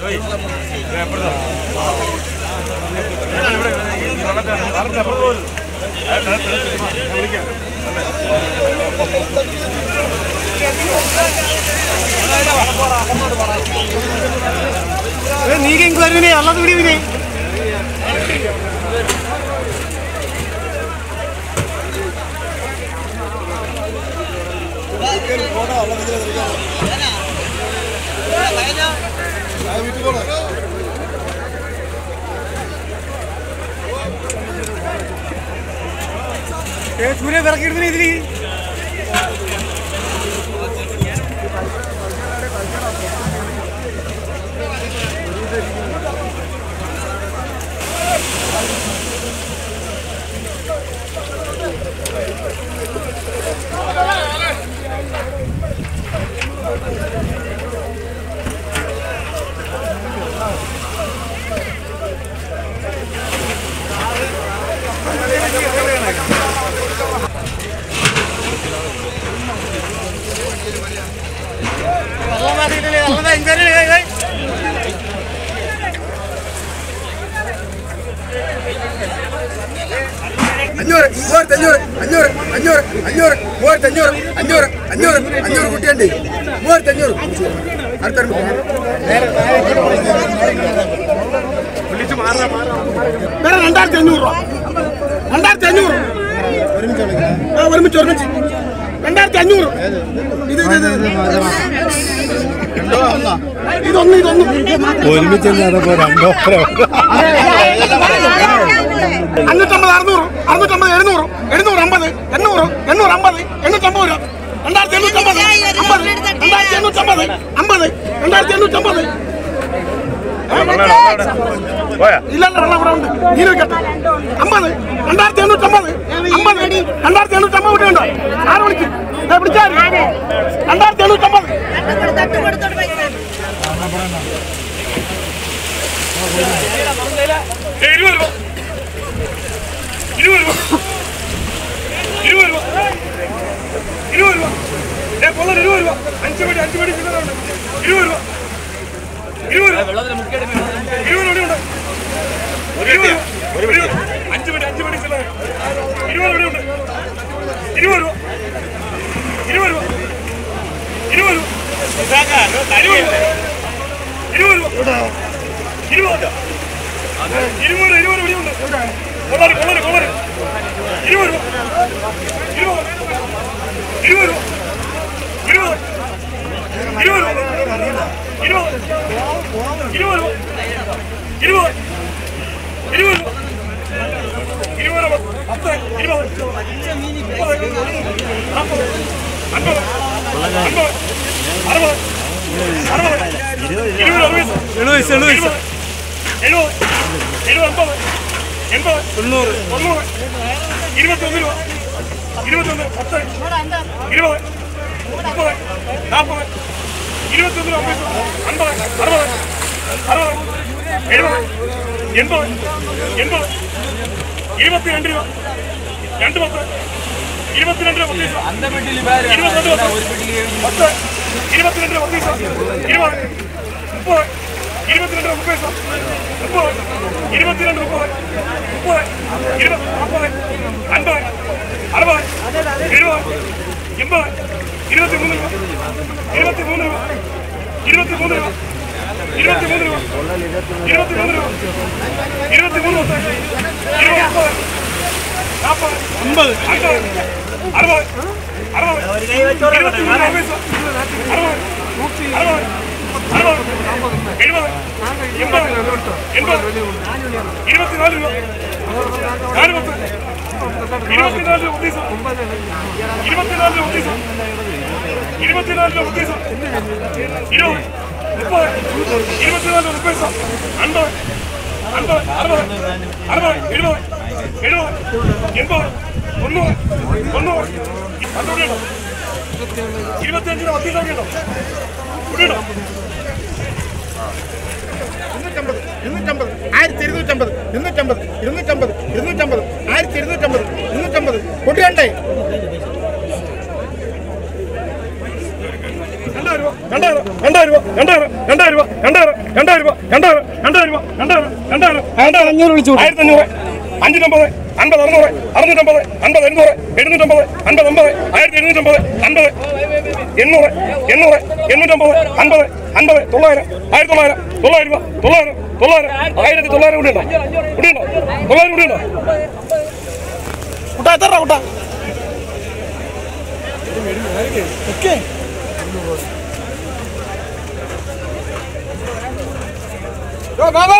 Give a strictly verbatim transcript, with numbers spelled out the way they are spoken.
നീക്ക് എനിക്ക് വരുന്നേ അല്ലാതെ വിടിയതിനെ സൂര്യ വിറക്കിടുന്ന ഇതില് അഞ്ഞൂറ് മൂവായിരത്തി അഞ്ഞൂറ് അഞ്ഞൂറ് അഞ്ഞൂറ് അഞ്ഞൂറ് മൂവായിരത്തി അഞ്ഞൂറ് അഞ്ഞൂറ് അഞ്ഞൂറ് അഞ്ഞൂറ് കുട്ടിയുണ്ട് മൂവായിരത്തി അഞ്ഞൂറ് അടുത്ത രണ്ടായിരത്തി അഞ്ഞൂറ് രൂപ രണ്ടായിരത്തി അഞ്ഞൂറ് ഒരുമിച്ച് ഒരുമിച്ച് രണ്ടായിരത്തി അഞ്ഞൂറ് ഇത് ഇതൊന്നും ഇതൊന്നും ഒരുമിച്ച് അഞ്ഞൂറ്റമ്പത് അറുന്നൂറ് അറുന്നൂറ്റമ്പത് എഴുന്നൂറ് എഴുന്നൂറ് അമ്പത് എണ്ണൂറ് എണ്ണൂറ് അമ്പത് എണ്ണൂറ്റമ്പത് രൂപ രണ്ടായിരത്തി എണ്ണൂറ്റമ്പത് അമ്പത് രണ്ടായിരത്തി എണ്ണൂറ്റമ്പത് അമ്പത് രണ്ടായിരത്തി എണ്ണൂറ്റമ്പത് ഇല്ലല്ല ഇവിടെ ഉണ്ട് നീ വെക്കട്ടെ അമ്പത് രണ്ടായിരത്തി എണ്ണൂറ്റമ്പത് അമ്പത് രണ്ടായിരത്തി എണ്ണൂറ്റമ്പത് ഇവിടെ ഉണ്ടോ ആറ് മണിക്ക് പിടിച്ചാൽ രണ്ടായിരത്തി എണ്ണൂറ്റമ്പത് ഇരുപത് രൂപ ഇരുപത് രൂപ ഇരുപത് രൂപ ഇരുപത് രൂപ ഏ പൊള്ളൽ ഇരുപത് രൂപ അഞ്ച് മണി അഞ്ച് മണി ചില്ലറുണ്ട് ഇരുപത് രൂപ ഇരുപത് ഇരുപത് രൂപ ഇരുപത് അഞ്ച് മണി അഞ്ച് മണി ചില്ലറ ഇരുപത് രൂപ ഇരുപത് രൂപ ഇരുപത് രൂപ ഇരുപത് രൂപ ഇരുപത് രൂപ ഇരുപത് ഇരുപത് ഇരുപത് രൂപയുണ്ട് കൊള്ളര് കൊള്ളര് കൊള്ളര് ഇരുപത് രൂപ ഇരുപത് ഇരുപത് രൂപ ഇരുപത് ഇരുപത് രൂപ ഇരുപത് ഇരുപത് രൂപ ഇരുപത് ഇരുപത് രൂപ ഇരുപത് രൂപ പത്ത് ഇരുപത് മുപ്പത് നാൽപ്പത് അൻപത് അൻപത് അറുപത് അറുപത് ഇരുപത് എഴുപത് എഴുപത് എഴുപത് എഴുപത് അമ്പത് എൺപത് തൊണ്ണൂറ് തൊണ്ണൂറ് ഇരുപത്തൊന്ന് രൂപ ഇരുപത്തൊന്ന് പത്ത് ഇരുപത് മുപ്പത് നാൽപ്പത് ഇരുപത്തൊന്ന് രൂപ അമ്പത് അറുപത് അറുപത് എഴുപത് എൺപത് എൺപത് ഇരുപത്തിരണ്ട് രൂപ രണ്ട് പത്ത് ഇരുപത്തിരണ്ട് രൂപ പത്ത് ഇരുപത്തിരണ്ട് പത്ത് ഇരുപത്തിരണ്ട് രൂപ പത്ത് ഇരുപത് മുപ്പത് ഇരുപത്തിരണ്ട് രൂപ മുപ്പത് മുപ്പത് ഇരുപത്തിരണ്ട് മുപ്പത് മുപ്പത് ഇരുപത് നാൽപ്പത് അൻപത് അറുപത് എഴുപത് എൺപത് ഇരുപത്തിമൂന്ന് രൂപ ഇരുപത്തിമൂന്ന് രൂപ ഇരുപത്തിമൂന്ന് രൂപ ഇരുപത്തിമൂന്ന് രൂപ ഇരുപത്തിമൂന്ന് രൂപ ഇരുപത്തിമൂന്ന് പത്ത് ഇരുപത് മുപ്പത് നാൽപ്പത് അമ്പത് അൻപത് അറുപത് അറുപത് ഇരുപത്തിമൂന്ന് പൈസ അറുപത് അറുപത് അറുപത് എഴുപത് എൺപത് എൺപത് ഇരുപത്തിനാല് രൂപ നാല് പത്ത് ഇരുപത്തിനാല് രൂപ ഉദ്ദേശം ഇരുപത്തിനാല് രൂപ ഉദ്ദേശം ഇരുപത്തിനാല് രൂപ ഉദ്ദേശം ഇരുപത് മുപ്പത് ഇരുപത്തിനാല് രൂപ പൈസ അൻപത് അൻപത് അറുപത് അറുപത് എഴുപത് എഴുപത് എൺപത് തൊണ്ണൂറ് തൊണ്ണൂറ് പന്ത്രണ്ടോ ഇരുപത്തിയഞ്ചിന് പത്തിട്ടോ ഉണ്ടോ ഇരുന്നൂറ്റമ്പത് ഇരുന്നൂറ്റമ്പത് ആയിരത്തി ഇരുന്നൂറ്റമ്പത് ഇരുന്നൂറ്റമ്പത് ഇരുന്നൂറ്റമ്പത് ഇരുന്നൂറ്റമ്പത് ആയിരത്തി ഇരുന്നൂറ്റമ്പത് ഇരുന്നൂറ്റമ്പത് കൊട്ടിയണ്ടേ രണ്ടായിരം രൂപ രണ്ടായിരം രണ്ടായിരം രണ്ടായിരം രണ്ടായിരം രണ്ടായിരം രണ്ടായിരം രൂപ രണ്ടായിരം രണ്ടായിരം രൂപ രണ്ടായിരം രണ്ടായിരം രണ്ടായിരം അഞ്ഞൂറ് വിളിച്ചു ആയിരത്തി അഞ്ഞൂറ് അഞ്ചുറ്റമ്പത് അൻപത് അറുന്നൂറ് അറുന്നൂറ്റമ്പത് അൻപത് എഴുന്നൂറ് എഴുന്നൂറ്റമ്പത് അൻപത് അമ്പത് ആയിരത്തി എഴുന്നൂറ്റമ്പത് അൻപത് എണ്ണൂറ് എണ്ണൂറ് എണ്ണൂറ്റമ്പത് അൻപത് അൻപത് തൊള്ളായിരം ആയിരത്തി തൊള്ളായിരം തൊള്ളായിരം രൂപ തൊള്ളായിരം തൊള്ളായിരം ആയിരത്തി തൊള്ളായിരം കൂടി ഉണ്ടോ കൂടി ഉണ്ടോ തൊള്ളായിരം കൂടി ഉണ്ടോ കുട്ടാ എത്ര കുട്ടാ ഓക്കെ ബാബാ